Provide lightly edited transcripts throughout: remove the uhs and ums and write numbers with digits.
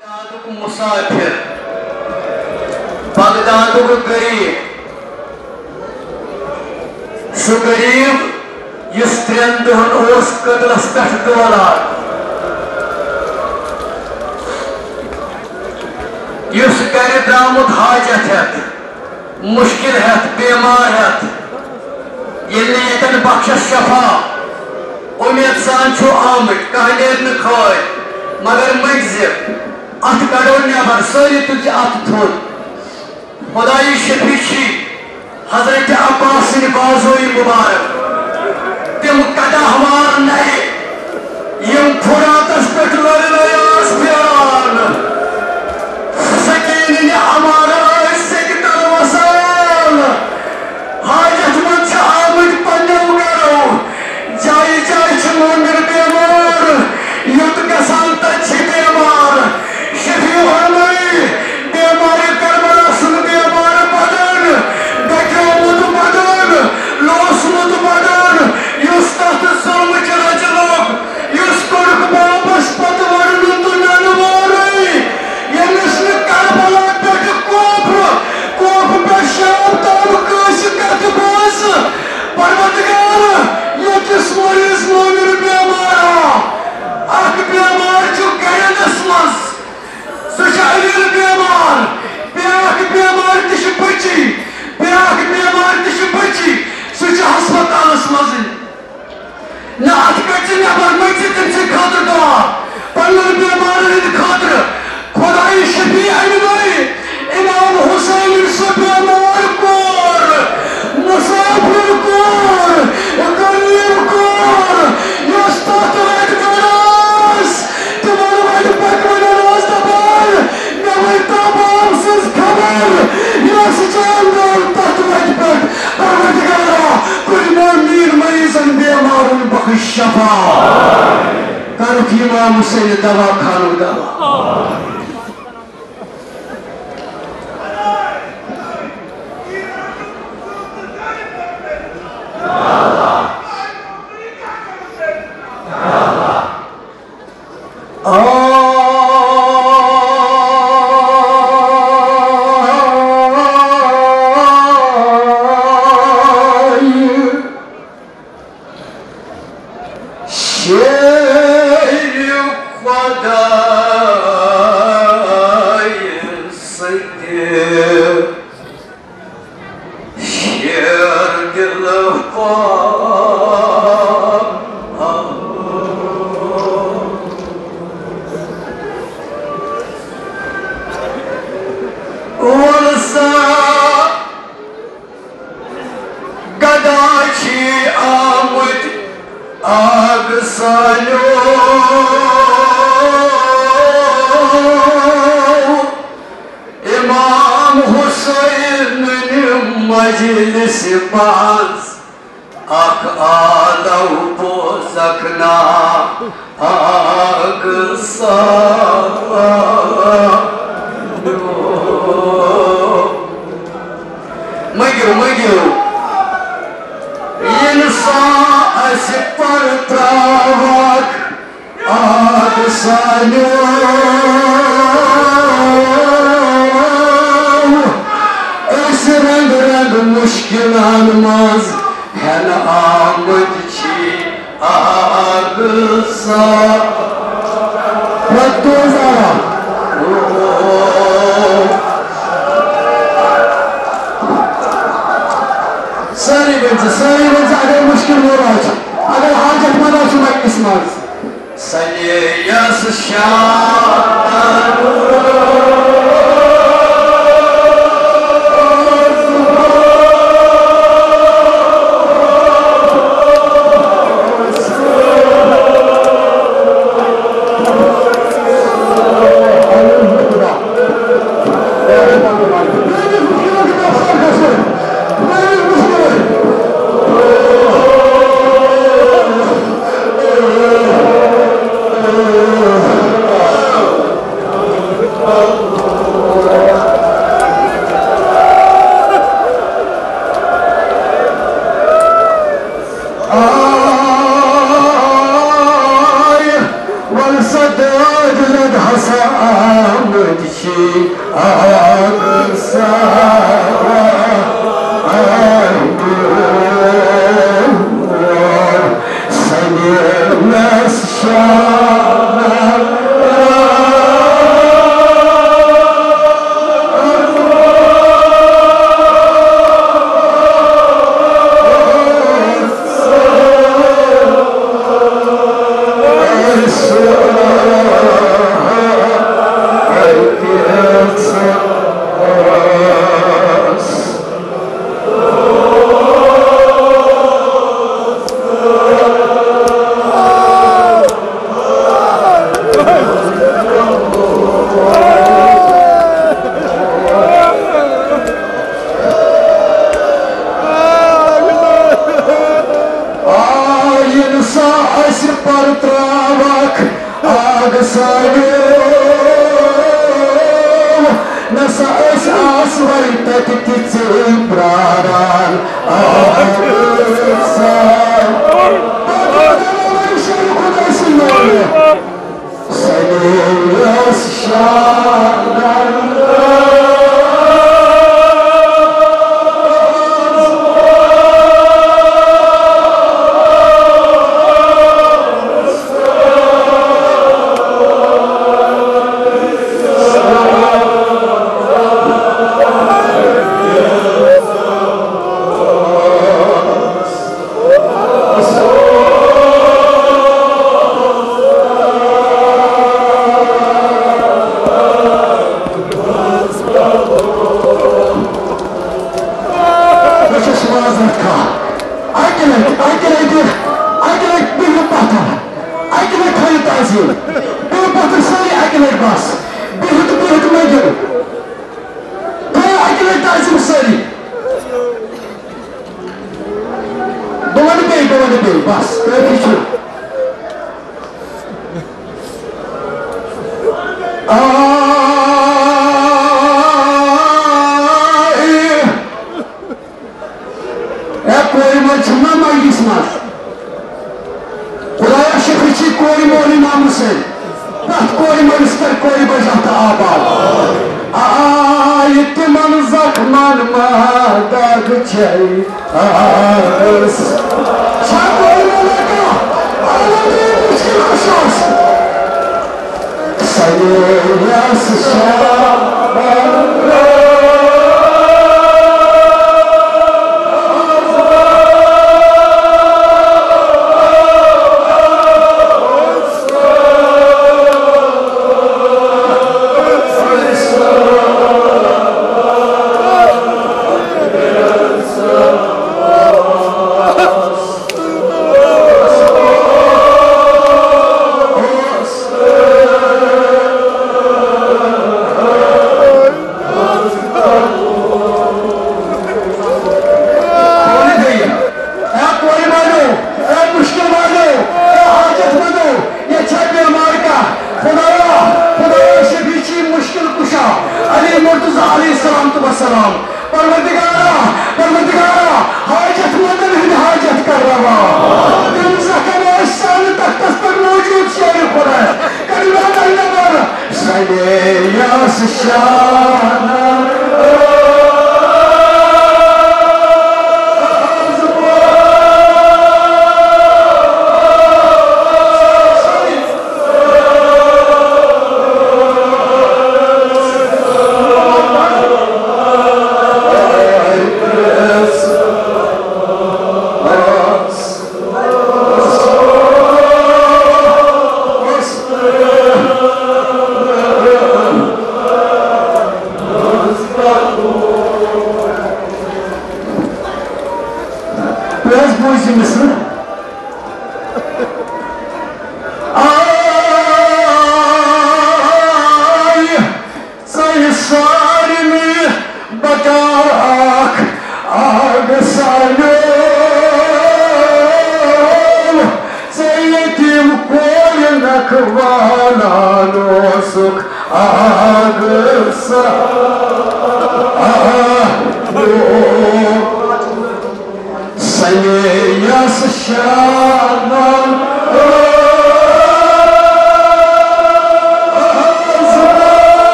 मुसाफिर बगदादुक गरीब सह गरीब इस 3 दहन कदलस पे दौलान इस गर द्रामुत हाजत हेत मुश्किल हेत बेमार हेत ये बख्शस शफा उम्मीद सान आमत कह खाय मगर मज अत कड़ो नबर सारी तुझ अत थोद खुदाई शफी हजरत अब्बास बाजोई मुबारक तम कदाहवार नए यम फुरातस पे लड़ायास प्यान सकीन हमारा सिकतल वसाल हाजत मंद आमद पन्नों करो जाय जाय मोंगर बेमार युद्ध गसान तच बेमार शफी हमें बेमार करबला सुन बेमार बदन गजमुद बदन लोसमुद बदन युस तहत जुल्म चला चलोग युस कोर्क वापस पतवर नुतु ननवारे यमिस ने करबला पेट कोप पे शाम ताब काश करत बास परवतगार यतिस मरीज मोंगर बेमारा अख बेमार छु गरदस मस सुशाइल बेमार ब्याक बेमार तिश बची ब्याक बेमार तिश बची सुच अस्पतालस मज ना अत कच नबर मच तम से खातर दवा पन्नन बेमार हिंद खातर खुदाई शफी अनवई इमाम हुसैन से बेमार कोर मुसाफिर कोर गरीब कोर यस्तात वैद गरास तुम्हार वैद पकवन रोज दबार नवै तमाम सिज खबर यस जानदार तत वैद पक परवतगारा कुल मीर मरीजन बेमारन बख्श शफा कर इमाम हुसैन दवा खानो दवा मजलिस पास अख आलव पोसकना आग मगियो इंसान पर त्रावक आग सानो रंग रंग मुश्किलान मज हेन आमद छी आग सा सारी बंद अगर मुश्किल हो रहा है अगर हाजत मना चुना किस्मत सने यस शान والصداد لد حصى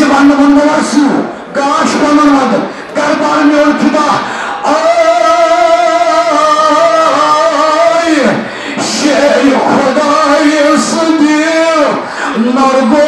वन वनवासु गाश बनन वंद गरबार में फिदा आय शेय खुदाय सुदी नरगो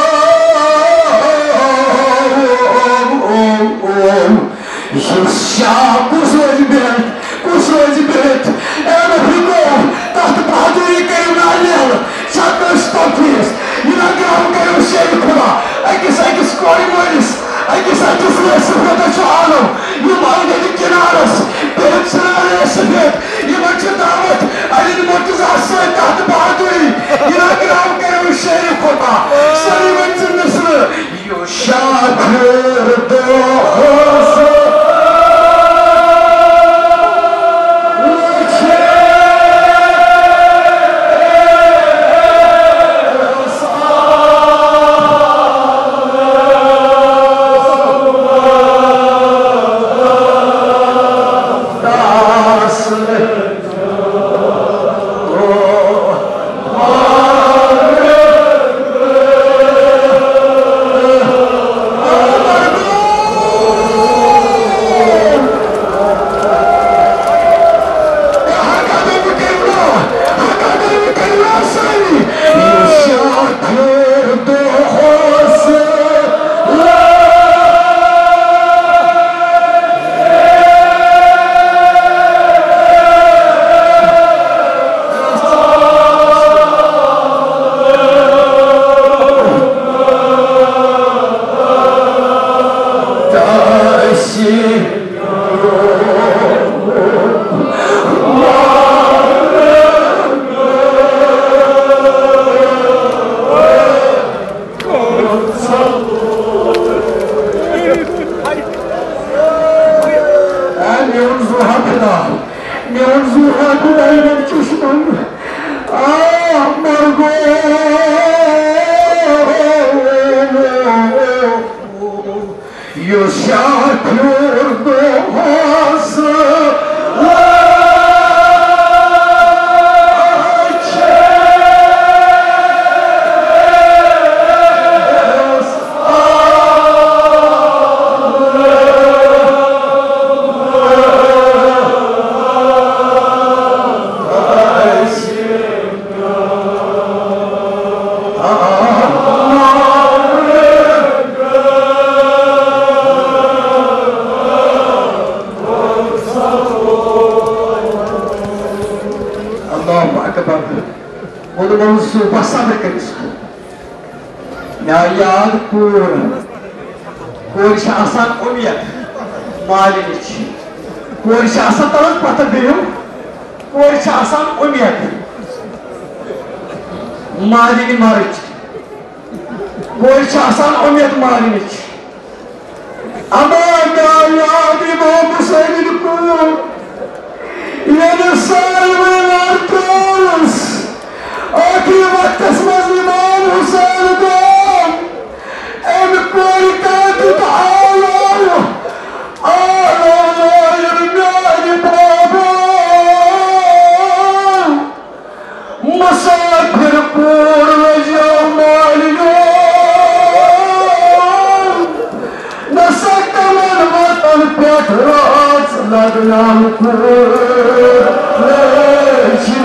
Yusha kusroz bet ela ficou tato paduri caiu na nela chato stopis e na grava caiu cheio para aqui sai que escolhe mais aqui sai que flecha para da chalo e o mal de quinaras pensar esse bet e vai te dar ali de motivação tato paduri e na grava caiu cheio para sai vai te nascer Yusha Malini marich, boy chasan omiyat malinich. Ama yadi Imam Hüseyin'in kulu, yedi sayılar toz. Aki vaktasmaz İmam Hüseyin'den, emkori kati ta'ala, ağlar yirmiyani baba. Musafir kur ve cemaliyom, nasaktaman vatan petrat, ladnam kurleşi.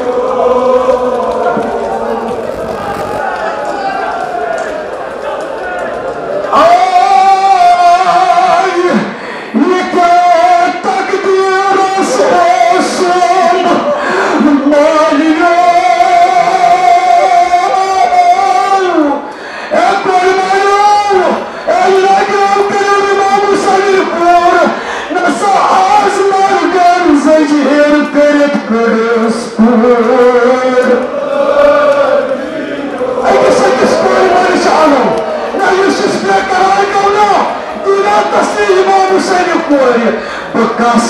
Bekas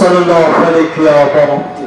صلى الله عليك يا بابا.